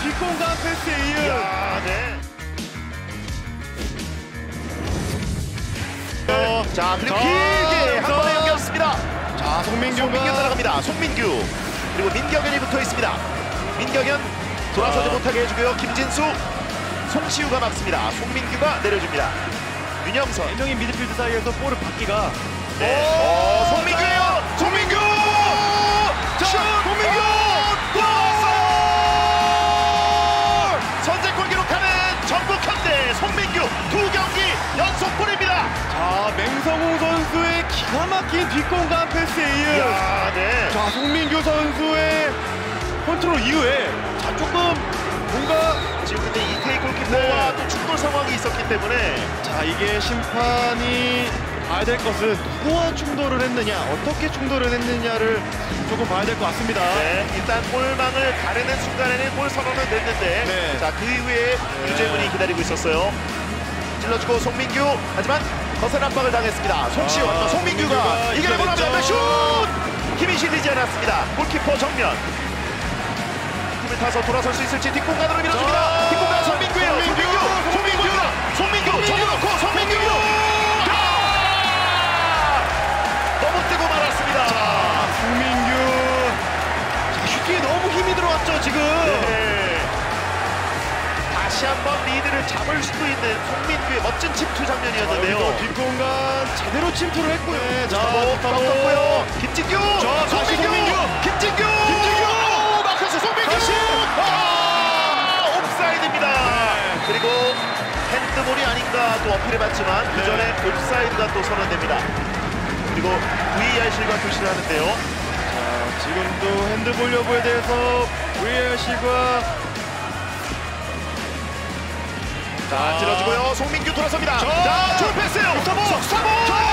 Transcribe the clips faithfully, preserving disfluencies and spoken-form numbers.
뒷공간 패스 이은. 야, 네. 어, 자, 그리고 자, 길게 한 자. 번에 연결했습니다. 자, 송민규가 송민규 따라갑니다. 송민규. 그리고 민경현이 붙어 있습니다. 민경현 돌아서지 자. 못하게 해주고요. 김진수, 송시우가 막습니다. 송민규가 내려줍니다. 윤영선. 네 명의 미드필드 사이에서 볼을 받기가. 네. 어, 송민규예요. 송민규. 자, 송민규. 골! 선제골 기록하는 전북현대 송민규 두 경기 연속골입니다. 자, 맹성우 선수의 기가 막힌 뒷공간 패스 이은. 야, 네. 자, 송민규 선수의 컨트롤 이후에 자, 조금 뭔가 지금 근데 이태희 골키퍼와 네. 또 충돌 상황이 있었기 때문에 자, 이게 심판이 봐야 될 것은 누구와 충돌을 했느냐, 어떻게 충돌을 했느냐를 조금 봐야 될 것 같습니다. 네, 일단 골망을 가르는 순간에는 골 선언은 됐는데 네. 자, 그 이후에 네. 유재문이 기다리고 있었어요. 찔러주고 송민규, 하지만 거센 압박을 당했습니다. 송시원, 아, 송민규가 송민규가 이겨내고 이겨냈죠. 나면 슛! 힘이 실리지 않았습니다. 골키퍼 정면. 힘을 타서 돌아설 수 있을지 뒷공간으로 밀어줍니다. 자, 뒷공간 송민규예요. 송민규, 송민규, 송민규, 송민규, 송민규. 접어놓고 송민규. 야! 너무 뜨고 말았습니다. 자, 송민규. 자, 슈팅에 너무 힘이 들어왔죠, 지금. 네. 다시 한번 리드를 잡을 수도 있는 송민규의 멋진 침투 장면이었는데요. 여기서 뒷공간 제대로 침투를 했고요. 네, 자, 자, 꺾었고요. 김진규, 자, 다시 송민규. 김진규, 김진규. 오, 마커스 송민규. 다시. 아, 옵사이드입니다. 그리고 핸드볼이 아닌가 또 어필해봤지만 그 전에 옵사이드가 또 선언됩니다. 그리고 브이아르실과 교시를 하는데요. 자, 지금도 핸드볼 여부에 대해서 브이아르실과 자, 찔러주고요. 송민규 돌아섭니다. 자, 자, 줄 패스요. 구스타보. 구스타보.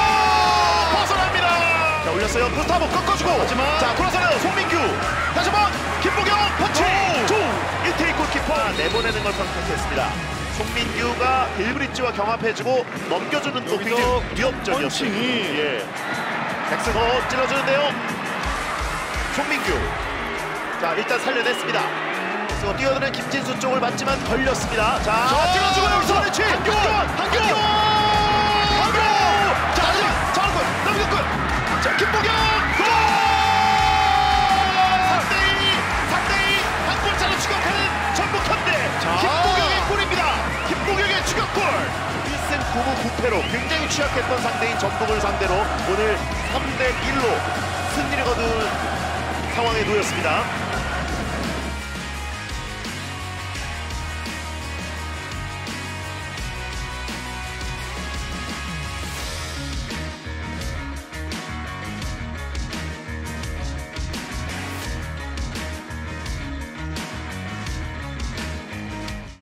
벗어납니다. 자, 올렸어요. 구스타보 꺾어주고. 하지만. 자, 돌아서요. 송민규. 다시 한번 김보경 펀치. 오. 두. 이태희 골키퍼 내보내는 걸 선택했습니다. 송민규가 빌브리지와 경합해주고 넘겨주는 또 여기서 굉장히 위협적이었어요. 펀칭이. 예. 백승호 찔러주는데요. 송민규. 자, 일단 살려냈습니다. 백승호 뛰어드는 김진수 쪽을 맞지만 걸렸습니다. 자, 자, 찔러주고 여기서 그렇지. 한교원! 한교원! 한교원! 자, 하지만 장훈 넘겼고요. 자, 김보경! 골! 삼 대 이, 삼 대 이 한 골차로 추격하는 전북현대. 자. 김보경의 골입니다. 김보경의 추격골. 일 승 구 무 구 패로 굉장히 취약했던 상대인 전북을 상대로 오늘 삼 대 일로 승리를 거둔 상황에 놓였습니다.